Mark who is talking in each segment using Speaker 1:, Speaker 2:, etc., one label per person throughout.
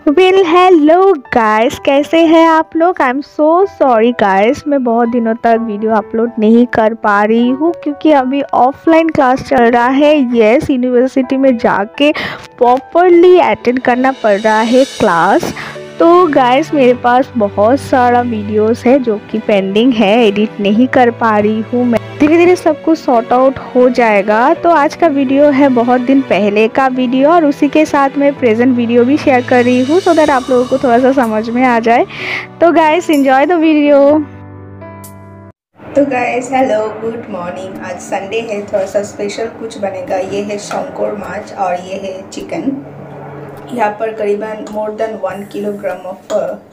Speaker 1: Well hello guys, कैसे हैं आप लोग। I am so sorry guys, मैं बहुत दिनों तक वीडियो अपलोड नहीं कर पा रही हूँ क्योंकि अभी ऑफलाइन क्लास चल रहा है। यस, यूनिवर्सिटी में जाके प्रॉपरली अटेंड करना पड़ रहा है क्लास। तो गाइस मेरे पास बहुत सारा वीडियोस है जो कि पेंडिंग है, एडिट नहीं कर पा रही हूँ मैं। धीरे धीरे सब कुछ सॉर्ट आउट हो जाएगा। तो आज का वीडियो है बहुत दिन पहले का वीडियो और उसी के साथ मैं प्रेजेंट वीडियो भी शेयर कर रही हूँ सो दैट आप लोगों को थोड़ा सा समझ में आ जाए। तो गाइस एंजॉय द वीडियो।
Speaker 2: तो गाइस हेलो गुड मॉर्निंग। आज संडे है, थोड़ा सा स्पेशल कुछ बनेगा। ये है शंकोर माछ और ये है चिकन। यहाँ पर करीबन more than 1 kilogram of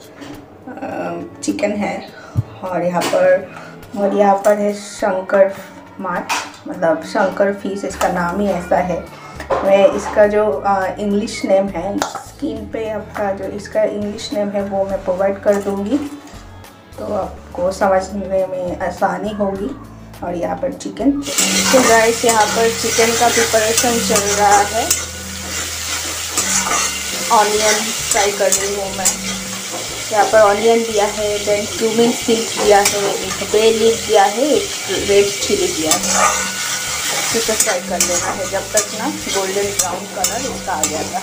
Speaker 2: chicken है और यहाँ पर है शंकर माछ, मतलब शंकर फिश, इसका नाम ही ऐसा है। मैं इसका जो इंग्लिश नेम है, स्क्रीन पे आपका जो इसका इंग्लिश नेम है वो मैं प्रोवाइड कर दूँगी तो आपको समझने में आसानी होगी। और यहाँ पर चिकन, तो गाइस यहाँ पर चिकन का प्रिपरेशन चल रहा है। ऑनियन फ्राई कर रही हूँ मैं। यहाँ पर ऑनियन दिया है, देन क्यूमिन सीड्स दिया है, एक बे लीफ दिया है, एक रेड चिली दिया है। इसे फ्राई कर लेना है जब तक ना गोल्डन ब्राउन कलर इसका आ जाएगा।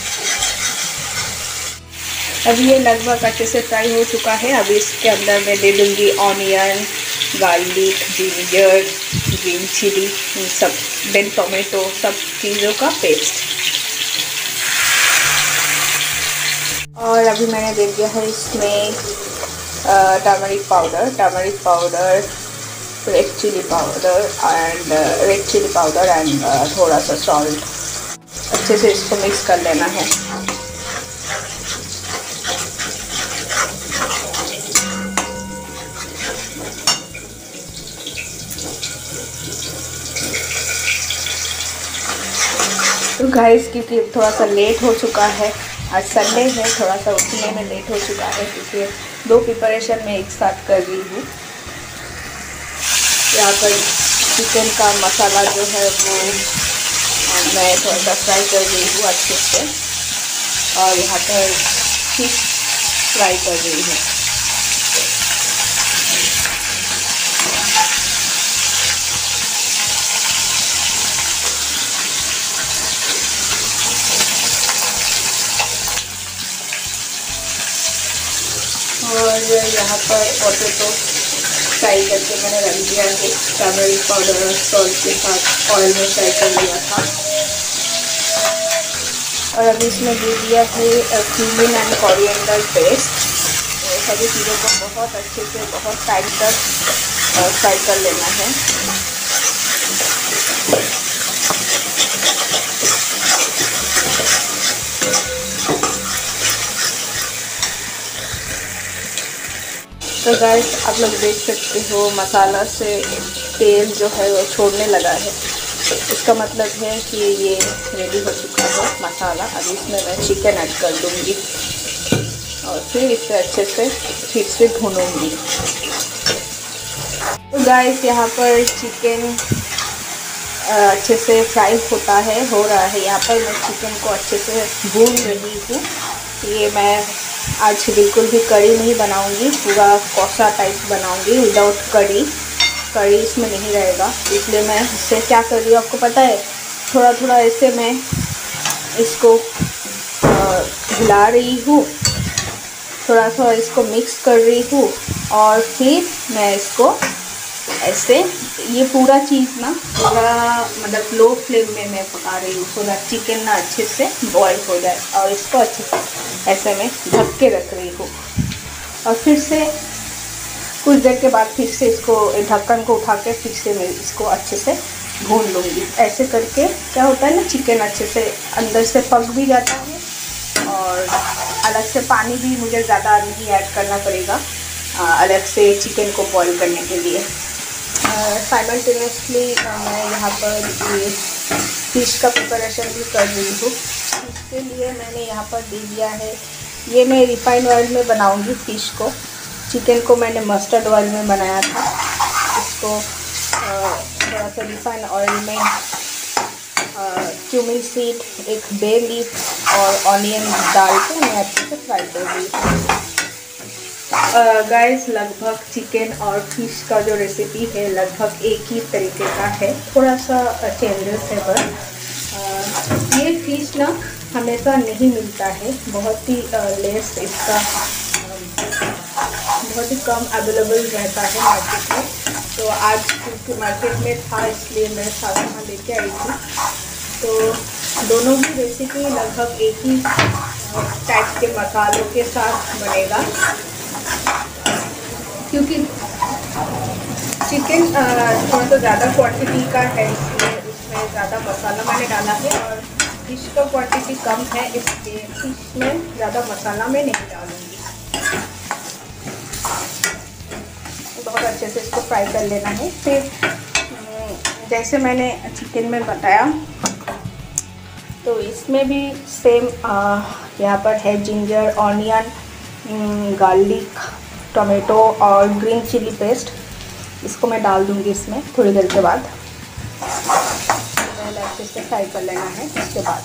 Speaker 2: अभी ये लगभग अच्छे से फ्राई हो चुका है। अभी इसके अंदर मैं दे दूँगी onion, garlic, ginger, green chilli, इन सब, देन टोमेटो, सब चीज़ों का पेस्ट। और अभी मैंने दे दिया है इसमें turmeric powder, red chilli powder and थोड़ा सा सॉल्ट। अच्छे से इसको मिक्स कर लेना है। तो गाइस क्योंकि थोड़ा सा लेट हो चुका है, आज संडे है, थोड़ा सा उठने में लेट हो चुका है क्योंकि 2 प्रिपरेशन में एक साथ कर रही हूँ। यहाँ पर चिकन का मसाला जो है वो मैं थोड़ा सा फ्राई कर रही हूँ अच्छे से, और यहाँ पर फिश फ्राई कर रही हूँ। और यहाँ पर पोटैटो फ्राई करके मैंने रख दिया है, टर्मरिक पाउडर और सॉल्ट के साथ ऑयल में फ्राई कर लिया था। और अभी इसमें दे दिया है क्यूमिन एंड कोरिएंडर पेस्ट। तो सभी चीज़ों को बहुत अच्छे से बहुत टाइम तक फ्राई कर लेना है। तो गाइस आप लोग देख सकते हो मसाला से तेल जो है वो छोड़ने लगा है। इसका मतलब है कि ये रेडी हो चुका है मसाला। अभी इसमें मैं चिकन ऐड कर दूँगी और फिर इसे अच्छे से फिर से भूनूंगी। तो गाइस यहाँ पर चिकन अच्छे से फ्राई हो रहा है। यहाँ पर मैं चिकन को अच्छे से भून रही हूँ। ये मैं आज बिल्कुल भी कड़ी नहीं बनाऊंगी, पूरा कौसा टाइप बनाऊंगी विदाउट कड़ी इसमें नहीं रहेगा। इसलिए मैं इससे क्या कर रही हूँ आपको पता है, थोड़ा थोड़ा ऐसे मैं इसको हिला रही हूँ, थोड़ा थोड़ा इसको मिक्स कर रही हूँ और फिर मैं इसको ऐसे ये पूरा चीज़ ना पूरा मतलब लो फ्लेम में मैं पका रही हूँ सो दैट चिकन ना अच्छे से बॉईल हो जाए। और इसको अच्छे से ऐसे मैं ढक के रख रही हूँ और फिर से कुछ देर के बाद फिर से इसको ढक्कन को उठा के फिर से मैं इसको अच्छे से भून लूँगी। ऐसे करके क्या होता है ना, चिकन अच्छे से अंदर से पक भी जाता है और अलग से पानी भी मुझे ज़्यादा नहीं ऐड करना पड़ेगा अलग से चिकन को बॉईल करने के लिए। साइमल्टेनियसली मैं यहाँ पर ये फिश का प्रिपरेशन भी कर रही हूँ। इसके लिए मैंने यहाँ पर दे दिया है, ये मैं रिफाइंड ऑयल में बनाऊँगी फ़िश को। चिकन को मैंने मस्टर्ड ऑयल में बनाया था। इसको थोड़ा सा रिफाइंड ऑयल में क्यूमिन सीड, एक बे लीफ और ऑनियन डाल के मैं अच्छे से फ्राई कर रही हूँ। गाइस, लगभग चिकन और फिश का जो रेसिपी है लगभग एक ही तरीके का है, थोड़ा सा चेंजेस है बस। ये फिश ना हमेशा नहीं मिलता है, बहुत ही लेस इसका बहुत ही कम अवेलेबल रहता है मार्केट में। तो आज क्योंकि मार्केट में था इसलिए मैं साथ में लेके आई थी। तो दोनों की रेसिपी लगभग एक ही टाइप के मसालों के साथ बनेगा, क्योंकि चिकन थोड़ा सा ज़्यादा क्वांटिटी का है इसलिए उसमें ज़्यादा मसाला मैंने डाला है, और फिश का क्वांटिटी कम है इसलिए फिश में ज़्यादा मसाला मैं नहीं डालूँगी। बहुत अच्छे से इसको फ्राई कर लेना है। फिर जैसे मैंने चिकन में बताया तो इसमें भी सेम यहाँ पर है जिंजर, ऑनियन, गार्लिक, टोमेटो और ग्रीन चिली पेस्ट। इसको मैं डाल दूँगी इसमें थोड़ी देर के बाद। पहले अच्छे से फ्राई कर लेना है, उसके बाद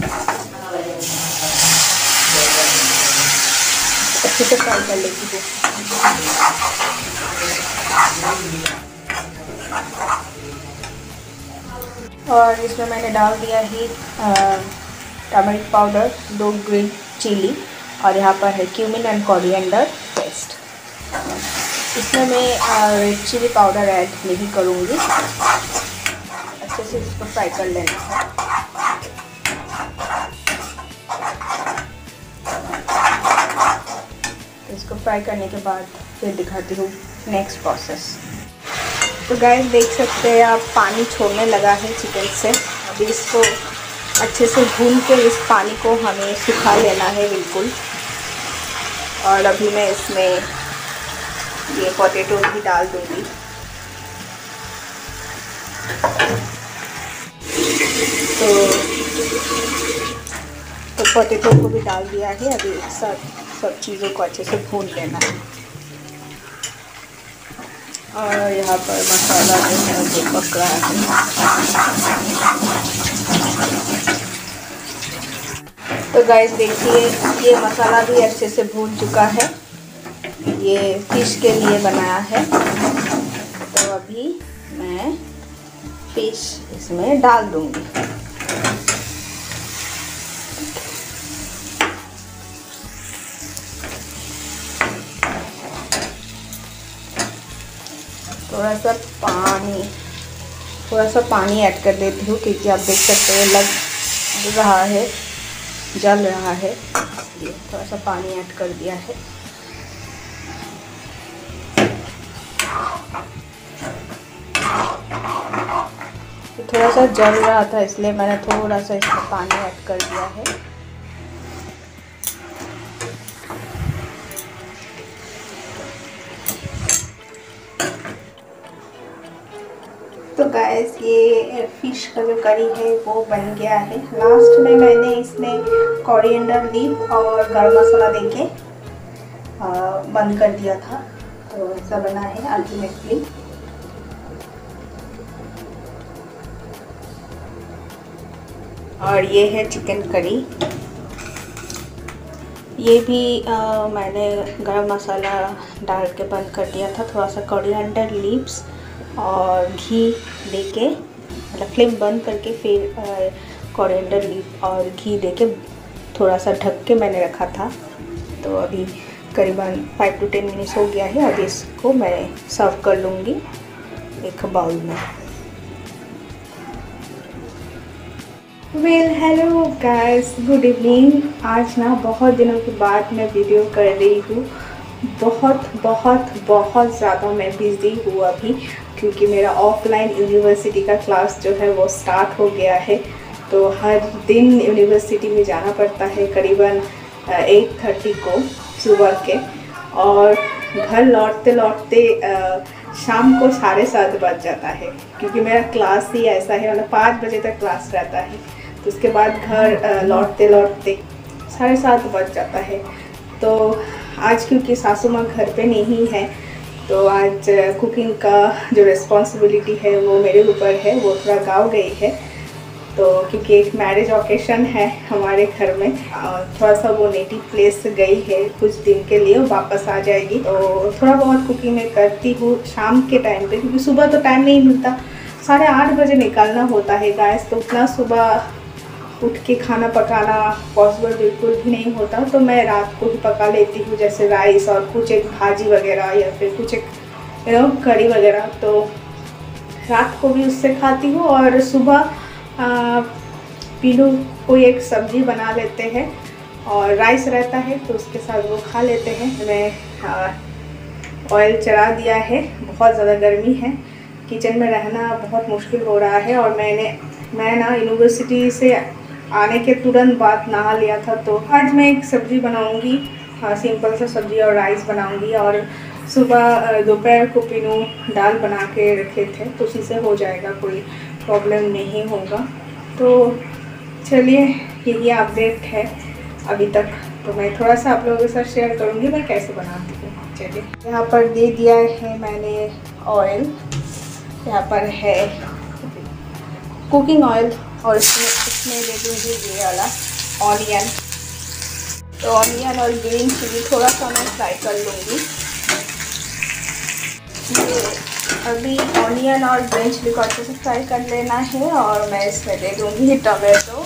Speaker 2: अच्छे से फ्राई कर लेती हूँ। और इसमें मैंने डाल दिया है टर्मरिक पाउडर, 2 ग्रीन चिली, और यहाँ पर है क्यूमिन एंड कोरिएंडर पेस्ट। इसमें मैं रेड चिली पाउडर ऐड नहीं करूँगी। अच्छे से इसको फ्राई कर लेना है। इसको फ्राई करने के बाद फिर दिखाती हूँ नेक्स्ट प्रोसेस। तो गाइस, देख सकते हैं आप, पानी छोड़ने लगा है चिकन से। अभी इसको अच्छे से भून के इस पानी को हमें सुखा लेना है बिल्कुल। और अभी मैं इसमें ये पोटैटो भी डाल दूँगी। तो पोटैटो को भी डाल दिया है। अभी सब चीज़ों को अच्छे से भून लेना है। और यहाँ पर मसाला जो है वो पक रहा है। तो गाइस देखिए, ये मसाला भी अच्छे से भून चुका है। ये फिश के लिए बनाया है। तो अभी मैं फिश इसमें डाल दूँगी। थोड़ा सा पानी ऐड कर देती हूँ, क्योंकि आप देख सकते हैं लग रहा है, जल रहा है, इसलिए थोड़ा सा पानी ऐड कर दिया है। थोड़ा सा जल रहा था इसलिए मैंने थोड़ा सा इसमें पानी ऐड कर दिया है। तो गाइस, ये फिश का जो करी है वो बन गया है। लास्ट में मैंने इसमें कोरिएंडर लीफ और गरम मसाला देके बंद कर दिया था। तो ऐसा बना है अल्टीमेटली। और ये है चिकन करी। ये भी मैंने गरम मसाला डाल के बंद कर दिया था। थोड़ा सा कोरिएंडर लीव्स और घी देके, मतलब फ्लेम बंद करके फिर कोरिएंडर लीफ और घी देके थोड़ा सा ढक के मैंने रखा था। तो अभी करीबन 5 to 10 मिनट्स हो गया है। अभी इसको मैं सर्व कर लूँगी एक बाउल में। Well, hello guys, good evening. आज ना बहुत दिनों के बाद मैं वीडियो कर रही हूँ। बहुत ज़्यादा मैं बिज़ी हूँ अभी, क्योंकि मेरा ऑफलाइन यूनिवर्सिटी का क्लास जो है वो स्टार्ट हो गया है। तो हर दिन यूनिवर्सिटी में जाना पड़ता है करीबन 8:30 को सुबह के, और घर लौटते लौटते शाम को 7:30 बज जाता है, क्योंकि मेरा क्लास ही ऐसा है, मतलब 5 बजे तक क्लास रहता है। तो उसके बाद घर लौटते लौटते 7:30 बज जाता है। तो आज क्योंकि सासू माँ घर पे नहीं है, तो आज कुकिंग का जो रिस्पॉन्सिबिलिटी है वो मेरे ऊपर है। वो थोड़ा गाँव गई है, तो क्योंकि एक मैरिज ओकेशन है हमारे घर में, थोड़ा सा वो नेटिव प्लेस गई है कुछ दिन के लिए, वापस आ जाएगी। तो थोड़ा बहुत कुकिंग मैं करती हूँ शाम के टाइम पे, क्योंकि सुबह तो टाइम नहीं मिलता, 8:30 बजे निकलना होता है गाइस। तो उतना सुबह उठ के खाना पकाना पॉसिबल बिल्कुल भी नहीं होता, तो मैं रात को ही पका लेती हूँ, जैसे राइस और कुछ एक भाजी वगैरह या फिर कुछ एक करी वगैरह। तो रात को भी उससे खाती हूँ और सुबह पीनू कोई एक सब्ज़ी बना लेते हैं और राइस रहता है तो उसके साथ वो खा लेते हैं। मैं ऑयल चढ़ा दिया है, बहुत ज़्यादा गर्मी है, किचन में रहना बहुत मुश्किल हो रहा है। और मैं ना यूनिवर्सिटी से आने के तुरंत बाद नहा लिया था, तो आज मैं एक सब्ज़ी बनाऊंगी, सिंपल सा सब्ज़ी और राइस बनाऊंगी। और सुबह दोपहर को पीनू दाल बना के रखे थे, तो उसी से हो जाएगा, कोई प्रॉब्लम नहीं होगा। तो चलिए यही अपडेट है अभी तक। तो मैं थोड़ा सा आप लोगों के साथ शेयर करूँगी मैं कैसे बनाती हूँ। चलिए, यहाँ पर दे दिया है मैंने ऑयल, यहाँ पर है कुकिंग ऑयल और इसमें दे दूँगी ये वाला ऑनियन। तो ऑनियन और ग्रीन चिली थोड़ा सा मैं फ्राई कर लूँगी। अभी ऑनियन और ग्रीन चिली को अच्छे से फ्राई कर लेना है और मैं इसमें दे दूँगी टमाटो।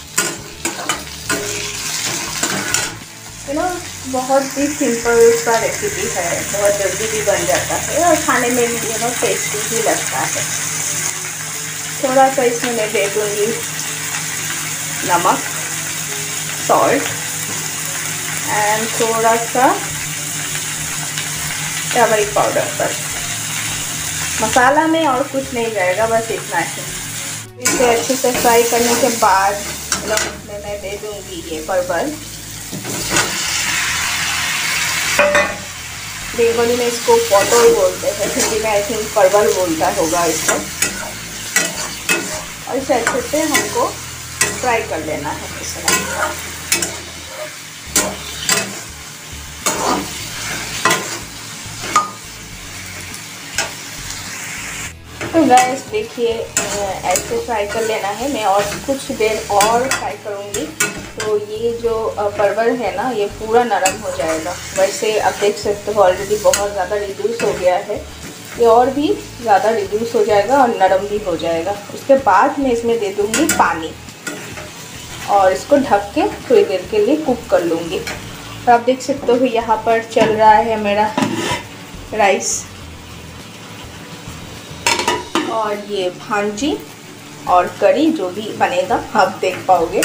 Speaker 2: बहुत ही सिंपल सा रेसिपी है, बहुत जल्दी भी बन जाता है और खाने में भी टेस्टी भी लगता है। थोड़ा सा इसमें मैं दे दूँगी नमक, सॉल्ट एंड थोड़ा सा टर्मरिक पाउडर। बस मसाला में और कुछ नहीं जाएगा, बस इतना ही। इसे अच्छे से फ्राई करने के बाद इसमें मैं दे दूँगी ये परवल। बेंगोली में इसको पटोल बोलते हैं, हिंदी में आई थिंक परवल बोलता होगा इसको। और इसे अच्छे से हमको फ्राई कर लेना है इसमें। तो गैस देखिए ऐसे फ्राई कर लेना है। मैं और कुछ देर और फ्राई करूँगी तो ये जो परवल है ना ये पूरा नरम हो जाएगा। वैसे आप देख सकते हो ऑलरेडी बहुत ज़्यादा रिड्यूस हो गया है, ये और भी ज़्यादा रिड्यूस हो जाएगा और नरम भी हो जाएगा। उसके बाद मैं इसमें दे दूँगी पानी और इसको ढक के थोड़ी देर के लिए कुक कर लूँगी। तो आप देख सकते हो यहाँ पर चल रहा है मेरा राइस और ये भांजी और करी जो भी बनेगा आप देख पाओगे।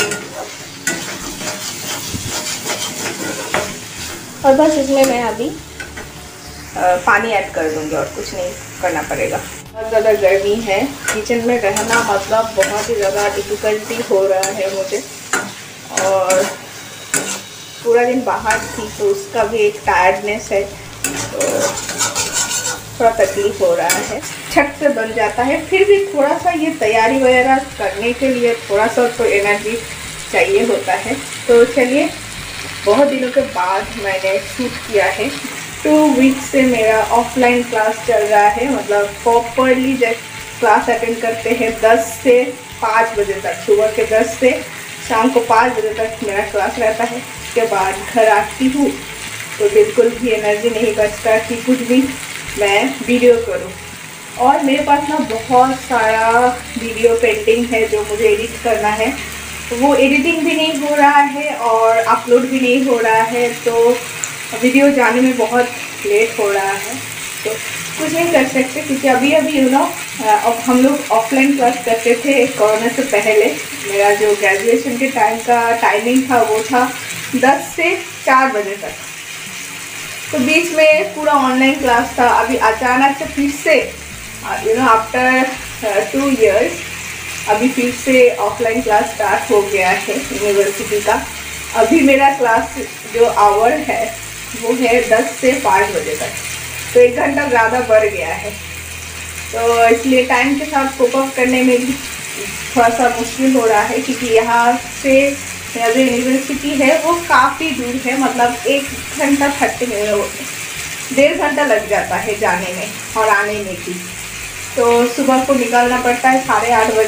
Speaker 2: और बस इसमें मैं अभी पानी ऐड कर दूँगी और कुछ नहीं करना पड़ेगा। बहुत ज़्यादा गर्मी है, किचन में रहना मतलब बहुत ही ज़्यादा डिफ़िकल्टी हो रहा है मुझे। और पूरा दिन बाहर थी तो उसका भी एक टायर्डनेस है, तो थोड़ा तकलीफ हो रहा है। छट से बन जाता है, फिर भी थोड़ा सा ये तैयारी वगैरह करने के लिए थोड़ा सा तो एनर्जी चाहिए होता है। तो चलिए, बहुत दिनों के बाद मैंने शूट किया है। 2 वीक से मेरा ऑफलाइन क्लास चल रहा है, मतलब प्रॉपरली जब क्लास अटेंड करते हैं 10 से 5 बजे तक, सुबह के 10 से शाम को 5 बजे तक मेरा क्लास रहता है। उसके बाद घर आती हूँ तो बिल्कुल भी एनर्जी नहीं बचता कि कुछ भी मैं वीडियो करूँ। और मेरे पास ना बहुत सारा वीडियो पेंडिंग है जो मुझे एडिट करना है, वो एडिटिंग भी नहीं हो रहा है और अपलोड भी नहीं हो रहा है, तो वीडियो जाने में बहुत लेट हो रहा है। तो कुछ नहीं कर सकते क्योंकि अभी अब हम लोग ऑफलाइन क्लास करते थे कोरोना से पहले। मेरा जो ग्रेजुएशन के टाइम का टाइमिंग था वो था 10 से 4 बजे तक, तो बीच में पूरा ऑनलाइन क्लास था। अभी अचानक से फिर से आफ्टर 2 इयर्स अभी फिर से ऑफलाइन क्लास स्टार्ट हो गया है यूनिवर्सिटी का। अभी मेरा क्लास जो आवर है वो है 10 से 5 बजे तक, तो 1 घंटा ज़्यादा बढ़ गया है। तो इसलिए टाइम के साथ कोप अप करने में भी थोड़ा सा मुश्किल हो रहा है, क्योंकि यहाँ से मेरा जो यूनिवर्सिटी है वो काफ़ी दूर है, मतलब 1 घंटा 1.5 घंटा लग जाता है जाने में और आने में भी। तो सुबह को निकलना पड़ता है 8:30 बजे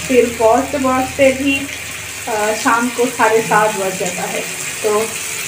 Speaker 2: फिर पहुँचते पहुँचते भी शाम को 7:30 बज जाता है। तो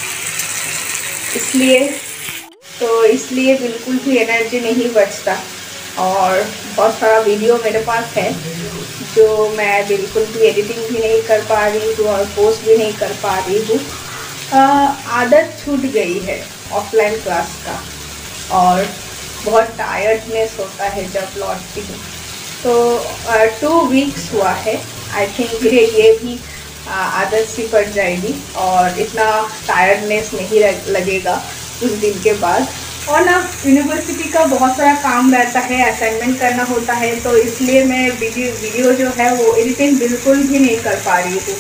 Speaker 2: इसलिए बिल्कुल भी एनर्जी नहीं बचता। और बहुत सारा वीडियो मेरे पास है जो मैं बिल्कुल भी एडिटिंग भी नहीं कर पा रही हूँ और पोस्ट भी नहीं कर पा रही हूँ। आदत छूट गई है ऑफलाइन क्लास का और बहुत टायर्डनेस होता है जब लौटती हूँ। तो 2 वीक्स हुआ है, आई थिंक ये भी आदत सी पड़ जाएगी और इतना टायर्डनेस नहीं लगेगा कुछ दिन के बाद। और ना यूनिवर्सिटी का बहुत सारा काम रहता है, असाइनमेंट करना होता है, तो इसलिए मैं वीडियो जो है वो एडिटिंग बिल्कुल भी नहीं कर पा रही हूँ।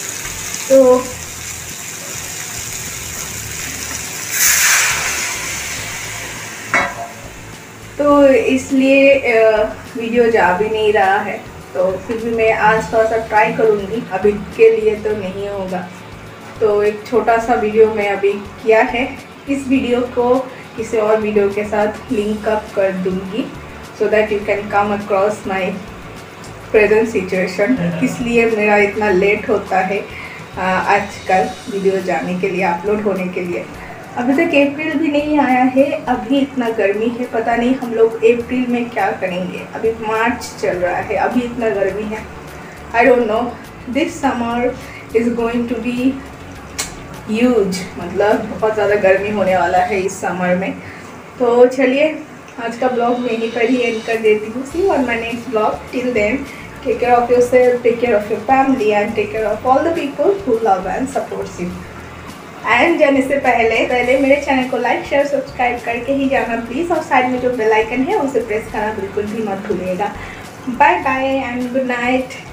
Speaker 2: तो इसलिए वीडियो जा भी नहीं रहा है। तो फिर भी मैं आज थोड़ा सा ट्राई करूँगी, अभी के लिए तो नहीं होगा। तो एक छोटा सा वीडियो मैं अभी किया है, इस वीडियो को किसी और वीडियो के साथ लिंक अप कर दूँगी so that you can come across my present situation. इसलिए मेरा इतना लेट होता है आजकल वीडियो जाने के लिए, अपलोड होने के लिए। अभी तक अप्रैल भी नहीं आया है, अभी इतना गर्मी है, पता नहीं हम लोग अप्रैल में क्या करेंगे। अभी मार्च चल रहा है, अभी इतना गर्मी है। I don't know, this summer is going to be huge, मतलब बहुत ज़्यादा गर्मी होने वाला है इस समर में। तो चलिए आज का ब्लॉग मैं यहीं पर ही एंड कर देती हूँ। See you on my next blog. Till then take care of yourself, take care of your family and take care of all the people who love and supports you. And जाने से पहले मेरे channel को like share subscribe करके ही जाना please, और side में जो बेल आइकन है उसे प्रेस करना बिल्कुल भी मत भूलिएगा। Bye bye and good night.